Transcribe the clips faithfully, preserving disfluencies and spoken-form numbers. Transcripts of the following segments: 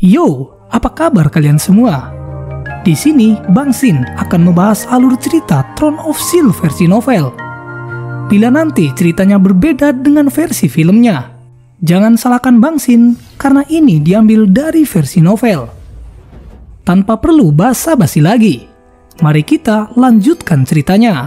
Yo, apa kabar kalian semua? Di sini, Bang Sin akan membahas alur cerita Throne of Steel versi novel. Bila nanti ceritanya berbeda dengan versi filmnya, jangan salahkan Bang Sin karena ini diambil dari versi novel. Tanpa perlu basa-basi lagi, mari kita lanjutkan ceritanya.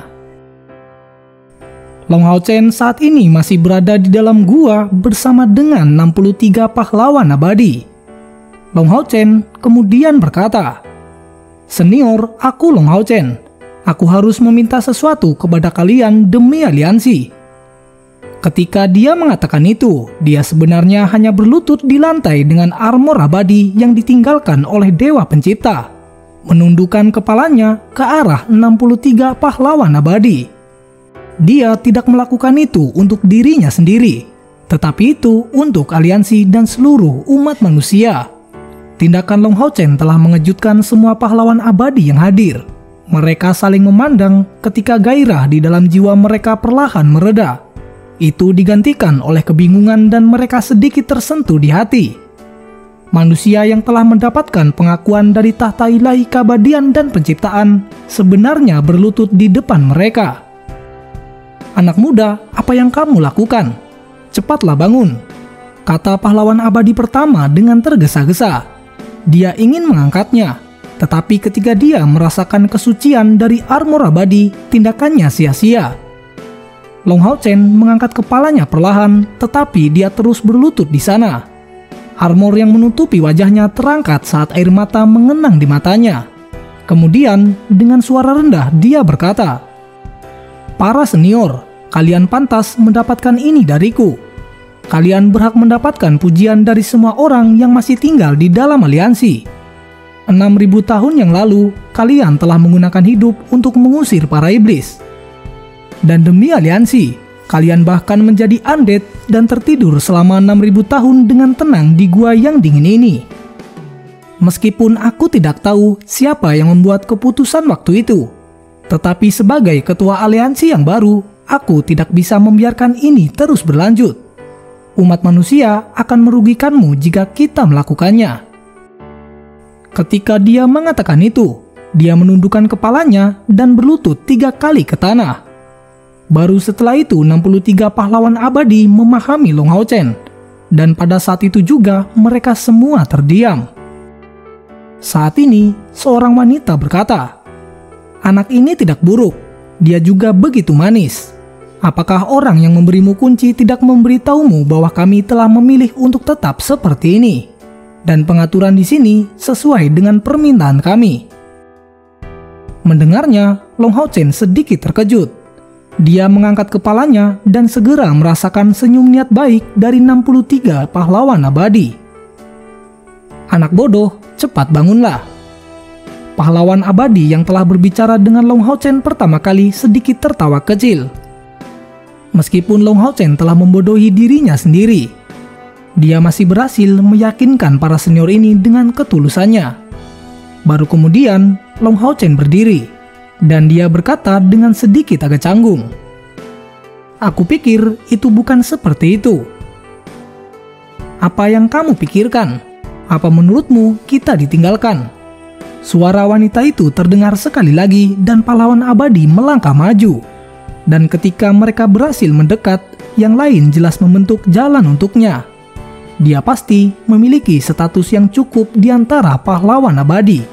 Long Hao Chen saat ini masih berada di dalam gua bersama dengan enam puluh tiga pahlawan abadi. Long Hao Chen kemudian berkata, "Senior, aku Long Hao Chen. Aku harus meminta sesuatu kepada kalian demi aliansi." Ketika dia mengatakan itu, dia sebenarnya hanya berlutut di lantai dengan armor abadi yang ditinggalkan oleh Dewa Pencipta, menundukkan kepalanya ke arah enam puluh tiga pahlawan abadi. Dia tidak melakukan itu untuk dirinya sendiri, tetapi itu untuk aliansi dan seluruh umat manusia. Tindakan Long Hao Chen telah mengejutkan semua pahlawan abadi yang hadir. Mereka saling memandang ketika gairah di dalam jiwa mereka perlahan mereda. Itu digantikan oleh kebingungan dan mereka sedikit tersentuh di hati. Manusia yang telah mendapatkan pengakuan dari tahta ilahi keabadian dan penciptaan sebenarnya berlutut di depan mereka. "Anak muda, apa yang kamu lakukan? Cepatlah bangun," kata pahlawan abadi pertama dengan tergesa-gesa. Dia ingin mengangkatnya, tetapi ketika dia merasakan kesucian dari armor abadi, tindakannya sia-sia. Long Hao Chen mengangkat kepalanya perlahan, tetapi dia terus berlutut di sana. Armor yang menutupi wajahnya terangkat saat air mata mengenang di matanya. Kemudian, dengan suara rendah dia berkata, "Para senior, kalian pantas mendapatkan ini dariku. Kalian berhak mendapatkan pujian dari semua orang yang masih tinggal di dalam aliansi. Enam ribu tahun yang lalu, kalian telah menggunakan hidup untuk mengusir para iblis. Dan demi aliansi, kalian bahkan menjadi undead dan tertidur selama enam ribu tahun dengan tenang di gua yang dingin ini. Meskipun aku tidak tahu siapa yang membuat keputusan waktu itu, tetapi sebagai ketua aliansi yang baru, aku tidak bisa membiarkan ini terus berlanjut. Umat manusia akan merugikanmu jika kita melakukannya." Ketika dia mengatakan itu, dia menundukkan kepalanya dan berlutut tiga kali ke tanah. Baru setelah itu enam puluh tiga pahlawan abadi memahami Long Hao Chen, dan pada saat itu juga mereka semua terdiam. Saat ini, seorang wanita berkata, "Anak ini tidak buruk, dia juga begitu manis. Apakah orang yang memberimu kunci tidak memberitahumu bahwa kami telah memilih untuk tetap seperti ini? Dan pengaturan di sini sesuai dengan permintaan kami." Mendengarnya, Long Hao Chen sedikit terkejut. Dia mengangkat kepalanya dan segera merasakan senyum niat baik dari enam puluh tiga pahlawan abadi. "Anak bodoh, cepat bangunlah." Pahlawan abadi yang telah berbicara dengan Long Hao Chen pertama kali sedikit tertawa kecil. Meskipun Long Hao Chen telah membodohi dirinya sendiri, dia masih berhasil meyakinkan para senior ini dengan ketulusannya. Baru kemudian, Long Hao Chen berdiri, dan dia berkata dengan sedikit agak canggung, "Aku pikir itu bukan seperti itu." "Apa yang kamu pikirkan? Apa menurutmu kita ditinggalkan?" Suara wanita itu terdengar sekali lagi dan pahlawan abadi melangkah maju. Dan ketika mereka berhasil mendekat, yang lain jelas membentuk jalan untuknya. Dia pasti memiliki status yang cukup di antara pahlawan abadi.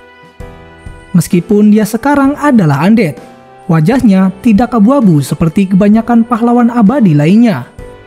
Meskipun dia sekarang adalah undead, wajahnya tidak abu-abu seperti kebanyakan pahlawan abadi lainnya.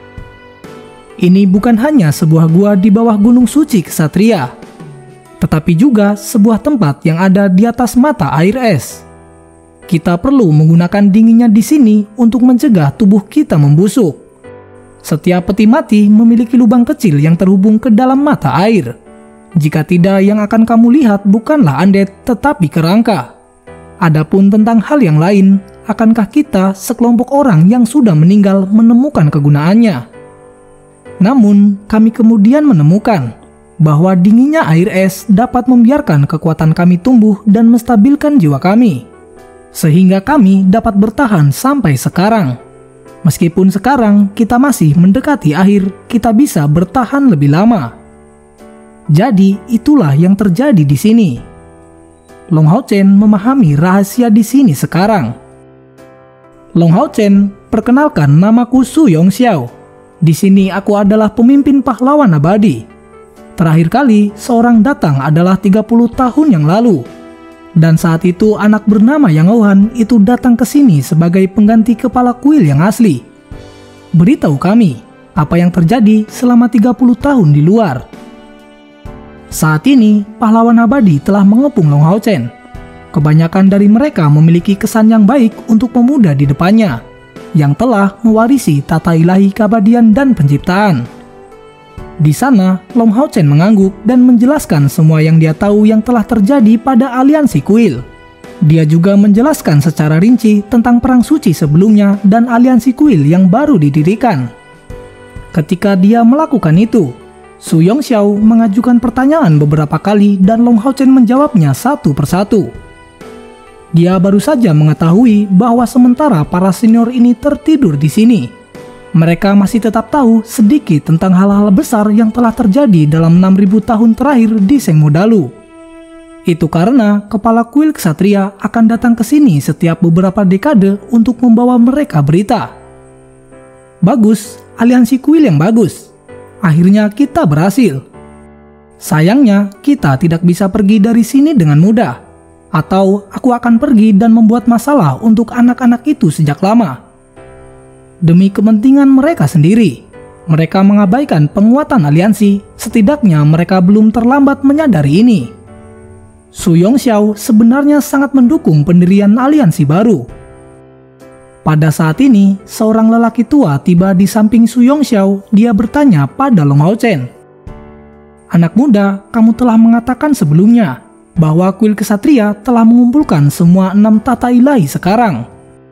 Ini bukan hanya sebuah gua di bawah gunung suci kesatria, tetapi juga sebuah tempat yang ada di atas mata air es. Kita perlu menggunakan dinginnya di sini untuk mencegah tubuh kita membusuk. Setiap peti mati memiliki lubang kecil yang terhubung ke dalam mata air. Jika tidak, yang akan kamu lihat bukanlah undead tetapi kerangka. Adapun tentang hal yang lain, akankah kita sekelompok orang yang sudah meninggal menemukan kegunaannya? Namun, kami kemudian menemukan bahwa dinginnya air es dapat membiarkan kekuatan kami tumbuh dan menstabilkan jiwa kami. Sehingga kami dapat bertahan sampai sekarang. Meskipun sekarang kita masih mendekati akhir, kita bisa bertahan lebih lama. Jadi itulah yang terjadi di sini. Long Hao Chen memahami rahasia di sini sekarang. Long Hao Chen, perkenalkan, namaku Su Yongxiao. Di sini aku adalah pemimpin pahlawan abadi. Terakhir kali seorang datang adalah tiga puluh tahun yang lalu. Dan saat itu anak bernama Yang Ouhan itu datang ke sini sebagai pengganti kepala kuil yang asli. Beritahu kami, apa yang terjadi selama tiga puluh tahun di luar. Saat ini, pahlawan abadi telah mengepung Long Hao Chen. Kebanyakan dari mereka memiliki kesan yang baik untuk pemuda di depannya, yang telah mewarisi tata ilahi keabadian dan penciptaan. Di sana, Long Hao Chen mengangguk dan menjelaskan semua yang dia tahu yang telah terjadi pada aliansi kuil. Dia juga menjelaskan secara rinci tentang perang suci sebelumnya dan aliansi kuil yang baru didirikan. Ketika dia melakukan itu, Su Yongxiao mengajukan pertanyaan beberapa kali dan Long Hao Chen menjawabnya satu persatu. Dia baru saja mengetahui bahwa sementara para senior ini tertidur di sini, mereka masih tetap tahu sedikit tentang hal-hal besar yang telah terjadi dalam enam ribu tahun terakhir di Shengmu Dalu. Itu karena kepala kuil ksatria akan datang ke sini setiap beberapa dekade untuk membawa mereka berita. Bagus, aliansi kuil yang bagus. Akhirnya kita berhasil. Sayangnya kita tidak bisa pergi dari sini dengan mudah. Atau aku akan pergi dan membuat masalah untuk anak-anak itu sejak lama. Demi kepentingan mereka sendiri, mereka mengabaikan penguatan aliansi. Setidaknya mereka belum terlambat menyadari ini. Su Yongxiao sebenarnya sangat mendukung pendirian aliansi baru. Pada saat ini, seorang lelaki tua tiba di samping Su Yongxiao. Dia bertanya pada Long Hao Chen, "Anak muda, kamu telah mengatakan sebelumnya bahwa kuil kesatria telah mengumpulkan semua enam tata ilahi sekarang."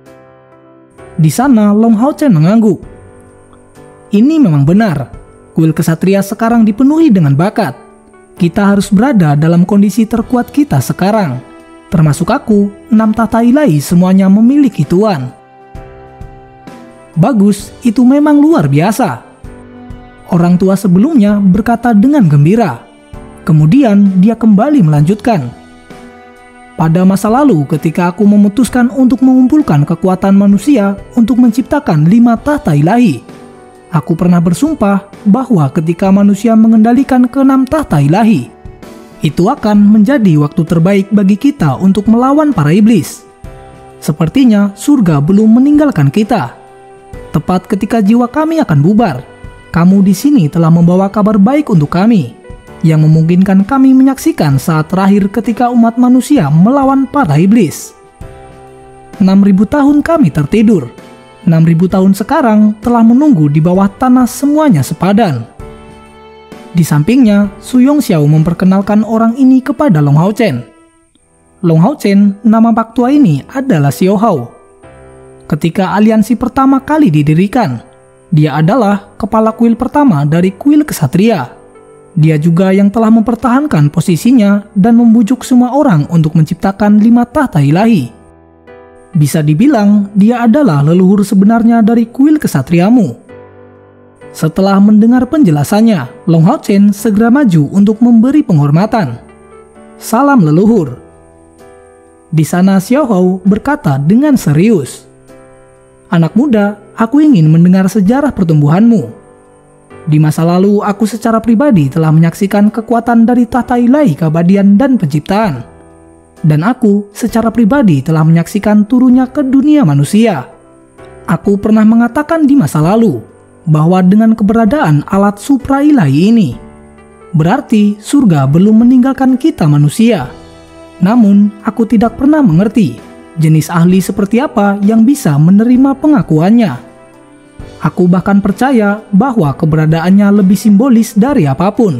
Di sana, Long Hao Chen mengangguk. "Ini memang benar. Kuil kesatria sekarang dipenuhi dengan bakat. Kita harus berada dalam kondisi terkuat kita sekarang. Termasuk aku, enam tata ilahi semuanya memiliki tuan." "Bagus, itu memang luar biasa." Orang tua sebelumnya berkata dengan gembira. Kemudian dia kembali melanjutkan. "Pada masa lalu ketika aku memutuskan untuk mengumpulkan kekuatan manusia untuk menciptakan lima tahta ilahi, aku pernah bersumpah bahwa ketika manusia mengendalikan keenam tahta ilahi, itu akan menjadi waktu terbaik bagi kita untuk melawan para iblis. Sepertinya surga belum meninggalkan kita. Tepat ketika jiwa kami akan bubar, kamu di sini telah membawa kabar baik untuk kami, yang memungkinkan kami menyaksikan saat terakhir ketika umat manusia melawan para iblis. Enam ribu tahun kami tertidur. Enam ribu tahun sekarang telah menunggu di bawah tanah semuanya sepadan." Di sampingnya, Su Yongxiao memperkenalkan orang ini kepada Long Hao Chen. Long Hao Chen, nama pak tua ini adalah Xiao Hao. Ketika aliansi pertama kali didirikan, dia adalah kepala kuil pertama dari kuil kesatria. Dia juga yang telah mempertahankan posisinya dan membujuk semua orang untuk menciptakan lima tahta ilahi. Bisa dibilang, dia adalah leluhur sebenarnya dari kuil kesatriamu. Setelah mendengar penjelasannya, Long Hao Chen segera maju untuk memberi penghormatan. "Salam leluhur." Di sana Xiao Hao berkata dengan serius, "Anak muda, aku ingin mendengar sejarah pertumbuhanmu. Di masa lalu, aku secara pribadi telah menyaksikan kekuatan dari tahta ilahi keabadian dan penciptaan. Dan aku secara pribadi telah menyaksikan turunnya ke dunia manusia. Aku pernah mengatakan di masa lalu bahwa dengan keberadaan alat supra ilahi ini, berarti surga belum meninggalkan kita manusia. Namun, aku tidak pernah mengerti jenis ahli seperti apa yang bisa menerima pengakuannya. Aku bahkan percaya bahwa keberadaannya lebih simbolis dari apapun.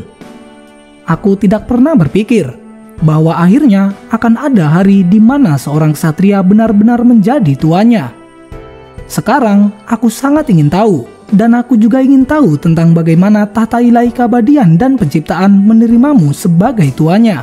Aku tidak pernah berpikir bahwa akhirnya akan ada hari di mana seorang ksatria benar-benar menjadi tuannya. Sekarang, aku sangat ingin tahu, dan aku juga ingin tahu tentang bagaimana tahta ilahi keabadian dan penciptaan menerimamu sebagai tuannya."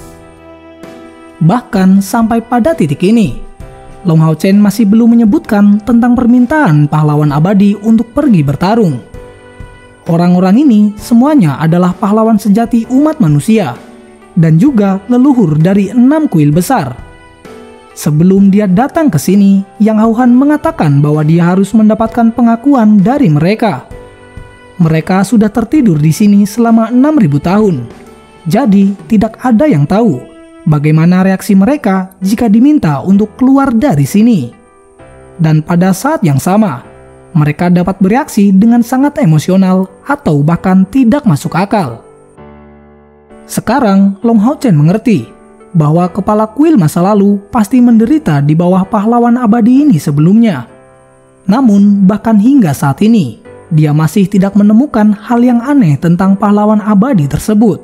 Bahkan sampai pada titik ini, Long Hao Chen masih belum menyebutkan tentang permintaan pahlawan abadi untuk pergi bertarung. Orang-orang ini semuanya adalah pahlawan sejati umat manusia dan juga leluhur dari enam kuil besar. Sebelum dia datang ke sini, Yang Hauhan mengatakan bahwa dia harus mendapatkan pengakuan dari mereka. Mereka sudah tertidur di sini selama enam ribu tahun. Jadi tidak ada yang tahu bagaimana reaksi mereka jika diminta untuk keluar dari sini. Dan pada saat yang sama, mereka dapat bereaksi dengan sangat emosional atau bahkan tidak masuk akal. Sekarang Long Hao Chen mengerti bahwa kepala kuil masa lalu pasti menderita di bawah pahlawan abadi ini sebelumnya. Namun bahkan hingga saat ini, dia masih tidak menemukan hal yang aneh tentang pahlawan abadi tersebut.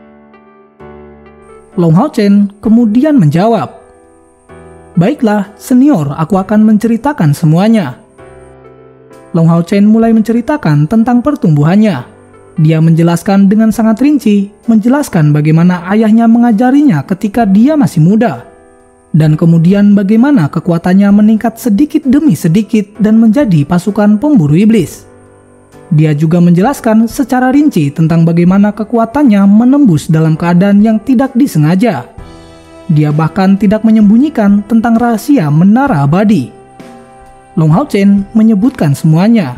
Long Hao Chen kemudian menjawab, "Baiklah, senior, aku akan menceritakan semuanya." Long Hao Chen mulai menceritakan tentang pertumbuhannya. Dia menjelaskan dengan sangat rinci, menjelaskan bagaimana ayahnya mengajarinya ketika dia masih muda. Dan kemudian bagaimana kekuatannya meningkat sedikit demi sedikit dan menjadi pasukan pemburu iblis. Dia juga menjelaskan secara rinci tentang bagaimana kekuatannya menembus dalam keadaan yang tidak disengaja. Dia bahkan tidak menyembunyikan tentang rahasia menara abadi. Long Hao Chen menyebutkan semuanya.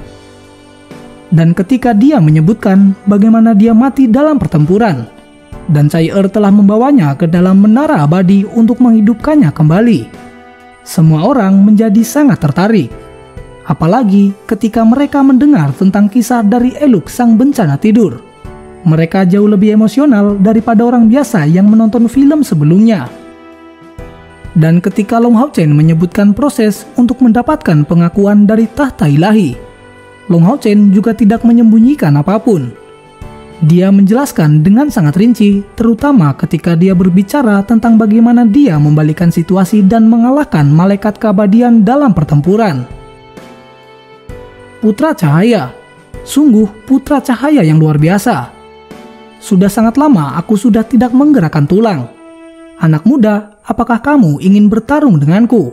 Dan ketika dia menyebutkan bagaimana dia mati dalam pertempuran, dan Cai Er telah membawanya ke dalam menara abadi untuk menghidupkannya kembali, semua orang menjadi sangat tertarik. Apalagi ketika mereka mendengar tentang kisah dari Eluk sang bencana tidur. Mereka jauh lebih emosional daripada orang biasa yang menonton film sebelumnya. Dan ketika Long Hao Chen menyebutkan proses untuk mendapatkan pengakuan dari tahta ilahi, Long Hao Chen juga tidak menyembunyikan apapun. Dia menjelaskan dengan sangat rinci, terutama ketika dia berbicara tentang bagaimana dia membalikan situasi dan mengalahkan malaikat keabadian dalam pertempuran. Putra Cahaya, sungguh putra cahaya yang luar biasa. Sudah sangat lama aku sudah tidak menggerakkan tulang. Anak muda, apakah kamu ingin bertarung denganku?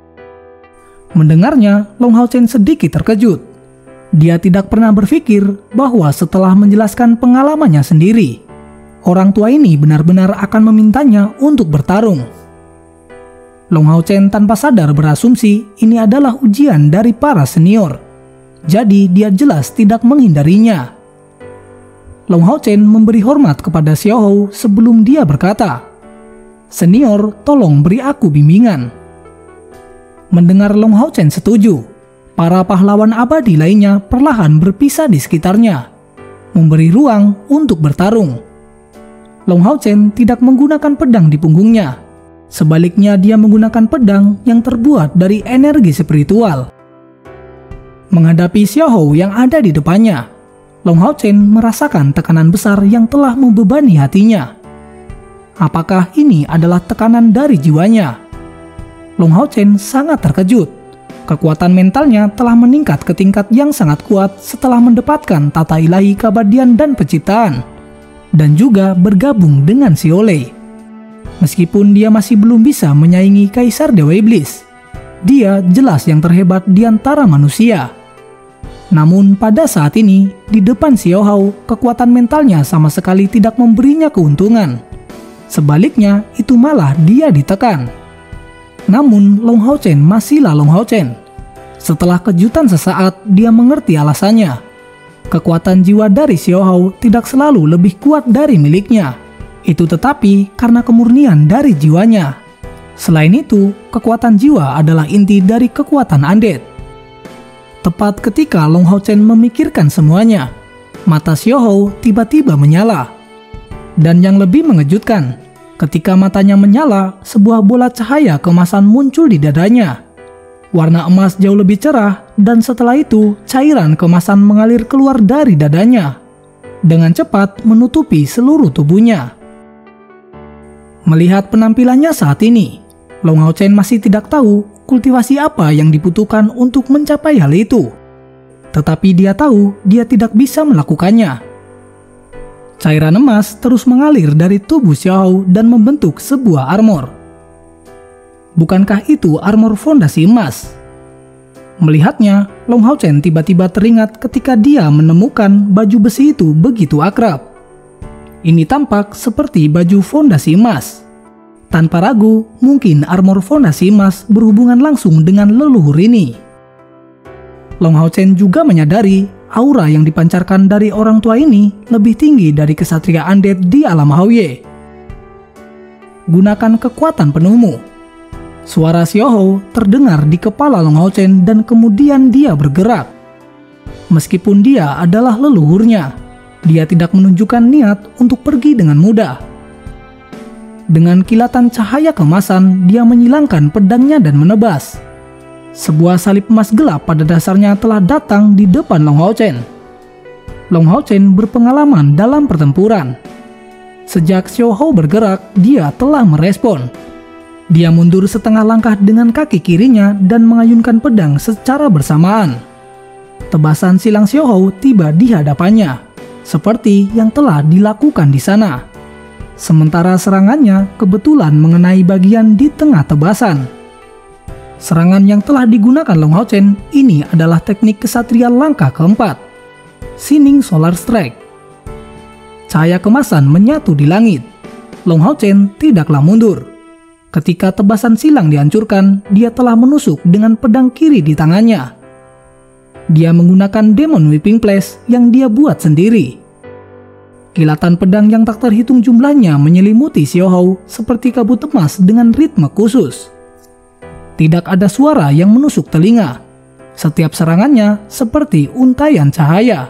Mendengarnya, Long Hao Chen sedikit terkejut. Dia tidak pernah berpikir bahwa setelah menjelaskan pengalamannya sendiri, orang tua ini benar-benar akan memintanya untuk bertarung. Long Hao Chen tanpa sadar berasumsi ini adalah ujian dari para senior. Jadi dia jelas tidak menghindarinya. Long Hao Chen memberi hormat kepada Xiao Hou sebelum dia berkata, "Senior, tolong beri aku bimbingan." Mendengar Long Hao Chen setuju, para pahlawan abadi lainnya perlahan berpisah di sekitarnya, memberi ruang untuk bertarung. Long Hao Chen tidak menggunakan pedang di punggungnya. Sebaliknya dia menggunakan pedang yang terbuat dari energi spiritual. Menghadapi Xiao Hou yang ada di depannya, Long Hao Chen merasakan tekanan besar yang telah membebani hatinya. Apakah ini adalah tekanan dari jiwanya? Long Hao Chen sangat terkejut. Kekuatan mentalnya telah meningkat ke tingkat yang sangat kuat setelah mendapatkan tata ilahi keabadian dan penciptaan, dan juga bergabung dengan Xiao Lei. Meskipun dia masih belum bisa menyaingi Kaisar Dewa Iblis, dia jelas yang terhebat di antara manusia. Namun pada saat ini, di depan Xiao Hou, kekuatan mentalnya sama sekali tidak memberinya keuntungan. Sebaliknya, itu malah dia ditekan. Namun, Long Hao Chen masihlah Long Hao Chen. Setelah kejutan sesaat, dia mengerti alasannya. Kekuatan jiwa dari Xiao Hou tidak selalu lebih kuat dari miliknya. Itu tetapi karena kemurnian dari jiwanya. Selain itu, kekuatan jiwa adalah inti dari kekuatan undead. Tepat ketika Long Hao Chen memikirkan semuanya, mata Xiao Hou tiba-tiba menyala. Dan yang lebih mengejutkan, ketika matanya menyala, sebuah bola cahaya keemasan muncul di dadanya. Warna emas jauh lebih cerah, dan setelah itu cairan keemasan mengalir keluar dari dadanya, dengan cepat menutupi seluruh tubuhnya. Melihat penampilannya saat ini, Long Hao Chen masih tidak tahu kultivasi apa yang dibutuhkan untuk mencapai hal itu. Tetapi dia tahu dia tidak bisa melakukannya. Cairan emas terus mengalir dari tubuh Xiao Hou dan membentuk sebuah armor. Bukankah itu armor fondasi emas? Melihatnya, Long Hao Chen tiba-tiba teringat ketika dia menemukan baju besi itu begitu akrab. Ini tampak seperti baju fondasi emas. Tanpa ragu, mungkin armor fondasi emas berhubungan langsung dengan leluhur ini. Long Hao Chen juga menyadari aura yang dipancarkan dari orang tua ini lebih tinggi dari kesatria undead di alam Haoye. Gunakan kekuatan penuhmu. Suara Xiaohou terdengar di kepala Long Hao Chen dan kemudian dia bergerak. Meskipun dia adalah leluhurnya, dia tidak menunjukkan niat untuk pergi dengan mudah. Dengan kilatan cahaya kemasan, dia menyilangkan pedangnya dan menebas. Sebuah salib emas gelap pada dasarnya telah datang di depan Long Hao Chen. Long Hao Chen berpengalaman dalam pertempuran. Sejak Xiaohou bergerak, dia telah merespon. Dia mundur setengah langkah dengan kaki kirinya dan mengayunkan pedang secara bersamaan. Tebasan silang Xiaohou tiba di hadapannya, seperti yang telah dilakukan di sana. Sementara serangannya kebetulan mengenai bagian di tengah tebasan. Serangan yang telah digunakan Long Hao Chen ini adalah teknik kesatria langkah keempat, Shining Solar Strike. Cahaya kemasan menyatu di langit. Long Hao Chen tidaklah mundur. Ketika tebasan silang dihancurkan, dia telah menusuk dengan pedang kiri di tangannya. Dia menggunakan Demon Whipping Flash yang dia buat sendiri. Kilatan pedang yang tak terhitung jumlahnya menyelimuti Xiaohou seperti kabut emas dengan ritme khusus. Tidak ada suara yang menusuk telinga. Setiap serangannya seperti untaian cahaya.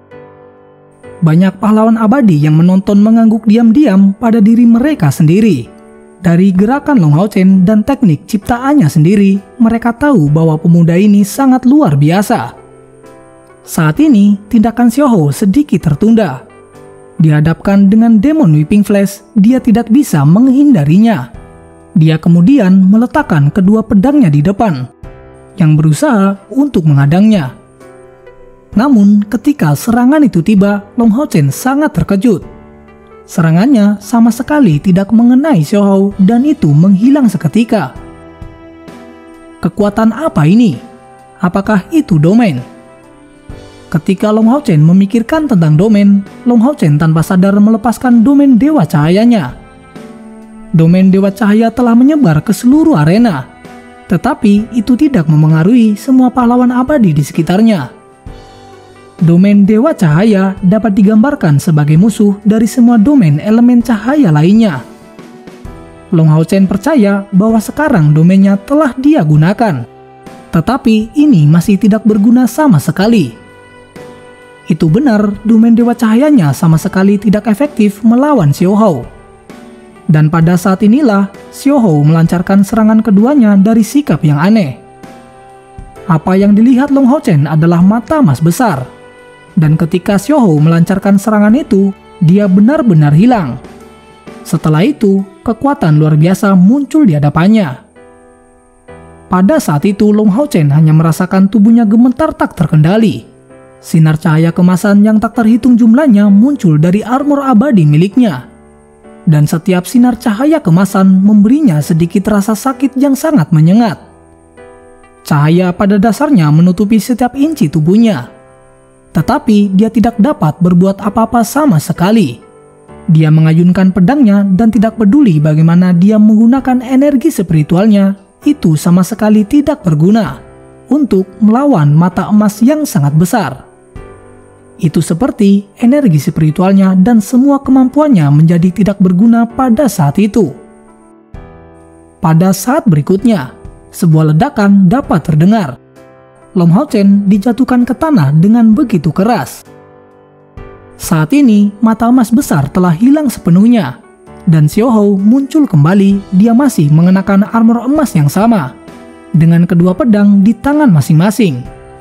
Banyak pahlawan abadi yang menonton mengangguk diam-diam pada diri mereka sendiri. Dari gerakan Long Hao Chen dan teknik ciptaannya sendiri, mereka tahu bahwa pemuda ini sangat luar biasa. Saat ini, tindakan Xiaohou sedikit tertunda. Dihadapkan dengan Demon Whipping Flash, dia tidak bisa menghindarinya. Dia kemudian meletakkan kedua pedangnya di depan, yang berusaha untuk menghadangnya. Namun, ketika serangan itu tiba, Long Hao Chen sangat terkejut. Serangannya sama sekali tidak mengenai Xiaohou dan itu menghilang seketika. Kekuatan apa ini? Apakah itu domain? Ketika Long Hao Chen memikirkan tentang domain, Long Hao Chen tanpa sadar melepaskan domain Dewa Cahayanya. Domain Dewa Cahaya telah menyebar ke seluruh arena, tetapi itu tidak memengaruhi semua pahlawan abadi di sekitarnya. Domain Dewa Cahaya dapat digambarkan sebagai musuh dari semua domain elemen cahaya lainnya. Long Hao Chen percaya bahwa sekarang domainnya telah dia gunakan, tetapi ini masih tidak berguna sama sekali. Itu benar, domain Dewa Cahayanya sama sekali tidak efektif melawan Xiaohou. Dan pada saat inilah, Xiaohou melancarkan serangan keduanya dari sikap yang aneh. Apa yang dilihat Long Hao Chen adalah mata emas besar. Dan ketika Xiaohou melancarkan serangan itu, dia benar-benar hilang. Setelah itu, kekuatan luar biasa muncul di hadapannya. Pada saat itu, Long Hao Chen hanya merasakan tubuhnya gemetar tak terkendali. Sinar cahaya kemasan yang tak terhitung jumlahnya muncul dari armor abadi miliknya. Dan setiap sinar cahaya kemasan memberinya sedikit rasa sakit yang sangat menyengat. Cahaya pada dasarnya menutupi setiap inci tubuhnya. Tetapi dia tidak dapat berbuat apa-apa sama sekali. Dia mengayunkan pedangnya dan tidak peduli bagaimana dia menggunakan energi spiritualnya, itu sama sekali tidak berguna untuk melawan mata emas yang sangat besar. Itu seperti energi spiritualnya dan semua kemampuannya menjadi tidak berguna pada saat itu. Pada saat berikutnya, sebuah ledakan dapat terdengar. Long Hao Chen dijatuhkan ke tanah dengan begitu keras. Saat ini, mata emas besar telah hilang sepenuhnya, dan Xiaohou muncul kembali. Dia masih mengenakan armor emas yang sama, dengan kedua pedang di tangan masing-masing.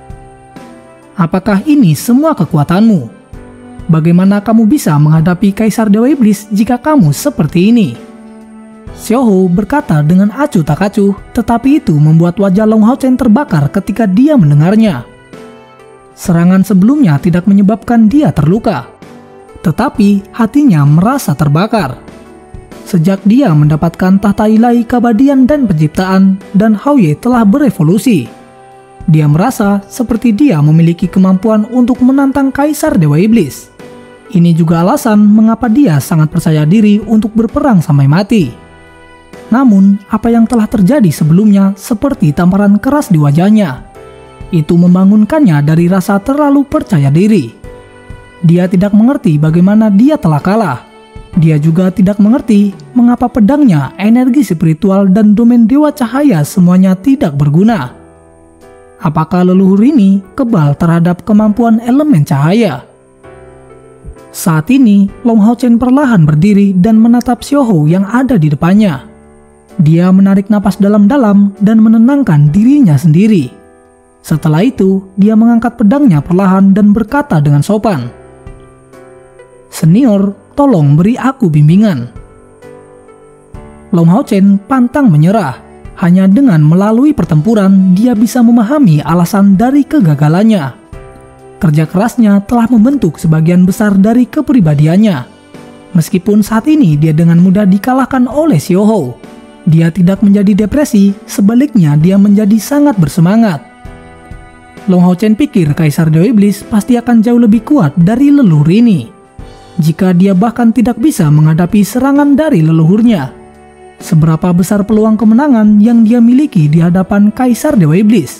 Apakah ini semua kekuatanmu? Bagaimana kamu bisa menghadapi Kaisar Dewa Iblis jika kamu seperti ini? Xiaohou berkata dengan acuh tak acuh, tetapi itu membuat wajah Long Hao Chen terbakar ketika dia mendengarnya. Serangan sebelumnya tidak menyebabkan dia terluka, tetapi hatinya merasa terbakar. Sejak dia mendapatkan tahta ilahi keabadian dan penciptaan, dan Haoye telah berevolusi. Dia merasa seperti dia memiliki kemampuan untuk menantang Kaisar Dewa Iblis. Ini juga alasan mengapa dia sangat percaya diri untuk berperang sampai mati. Namun, apa yang telah terjadi sebelumnya seperti tamparan keras di wajahnya. Itu membangunkannya dari rasa terlalu percaya diri. Dia tidak mengerti bagaimana dia telah kalah. Dia juga tidak mengerti mengapa pedangnya, energi spiritual, dan domain Dewa Cahaya semuanya tidak berguna. Apakah leluhur ini kebal terhadap kemampuan elemen cahaya? Saat ini, Long Hao Chen perlahan berdiri dan menatap Xiaohou yang ada di depannya. Dia menarik napas dalam-dalam dan menenangkan dirinya sendiri. Setelah itu, dia mengangkat pedangnya perlahan dan berkata dengan sopan, "Senior, tolong beri aku bimbingan." Long Hao Chen pantang menyerah. Hanya dengan melalui pertempuran, dia bisa memahami alasan dari kegagalannya. Kerja kerasnya telah membentuk sebagian besar dari kepribadiannya. Meskipun saat ini dia dengan mudah dikalahkan oleh Xiaohou, dia tidak menjadi depresi, sebaliknya dia menjadi sangat bersemangat. Long Hao Chen pikir Kaisar Dewa Iblis pasti akan jauh lebih kuat dari leluhur ini. Jika dia bahkan tidak bisa menghadapi serangan dari leluhurnya, seberapa besar peluang kemenangan yang dia miliki di hadapan Kaisar Dewa Iblis?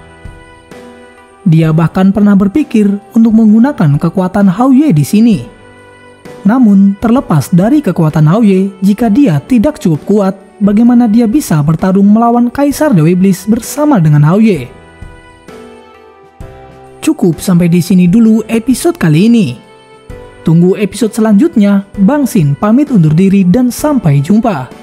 Dia bahkan pernah berpikir untuk menggunakan kekuatan Hao Ye di sini. Namun, terlepas dari kekuatan Hao Ye, jika dia tidak cukup kuat, bagaimana dia bisa bertarung melawan Kaisar Dewa Iblis bersama dengan Hao Ye? Cukup sampai di sini dulu episode kali ini. Tunggu episode selanjutnya. Bang Sin pamit undur diri dan sampai jumpa.